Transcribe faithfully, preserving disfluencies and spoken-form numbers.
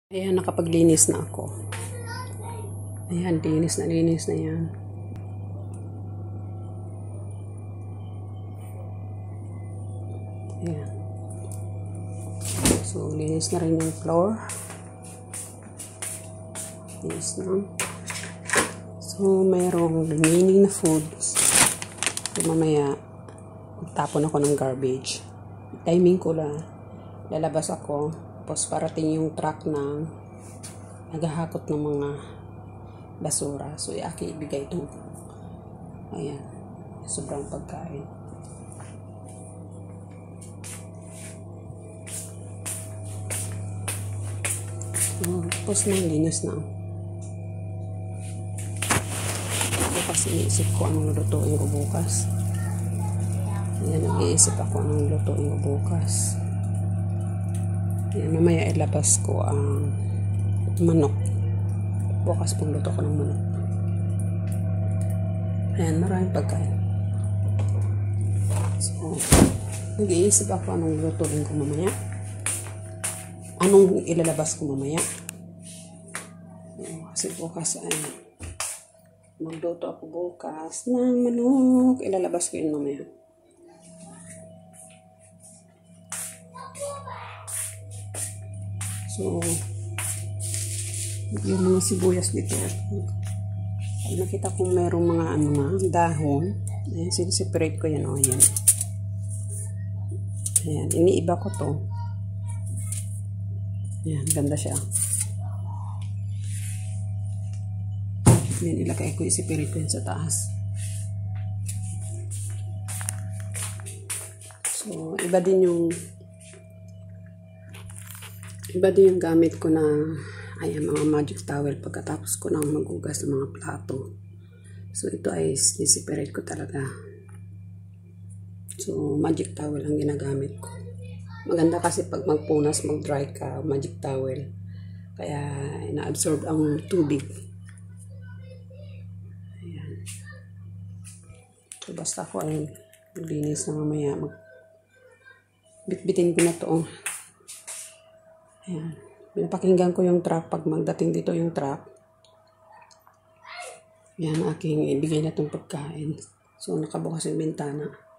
Ayan, nakapaglinis na ako. Ayan, linis na linis na yan. Ayan. So, linis na rin yung floor. Linis na. So, mayroong remaining na foods. So, mamaya, magtapon ako ng garbage. Timing ko lang. Lalabas ako. Tapos parating yung truck na naghahakot ng mga basura. So, iaki ibigay ito. Ayan. Sobrang pagkain. So, tapos na linis na. Bukas iniisip ko anong lutuin ko bukas. Ayan, nag-iisip ako anong lutuin ko bukas. Ayan, mamaya ilabas ko ang manok. Bukas pagluto ko ng manok. Ayan, maraming pagkain. So, nag-iisip ako anong lutuin ko mamaya. Anong ilalabas ko mamaya. Ayan, kasi bukas ay magluto ako bukas ng manok. Ilalabas ko yun mamaya. So, yung mga sibuyas dito. Pag nakita kong merong mga ano na, dahon, ayan, siniseparate ko yan. O, ayan. Ayan, iniiba ko to. Ayan, ganda siya. Ayan, ilagay ko, isiparate ko yan sa taas. So, iba din yung Iba din yung gamit ko na ayan, mga magic towel pagkatapos ko nang maghugas ng mga plato. So, ito ay siseparate ko talaga. So, magic towel ang ginagamit ko. Maganda kasi pag magpunas, mag-dry ka, magic towel. Kaya, ina-absorb ang tubig. Ayan. So, basta ko ay maglinis na mamaya. Bitbitin ko na to. Ayan. Pinapakinggan ko yung truck pag magdating dito yung truck. Yan, aking ibigay na itong pagkain. So, nakabukas yung bintana.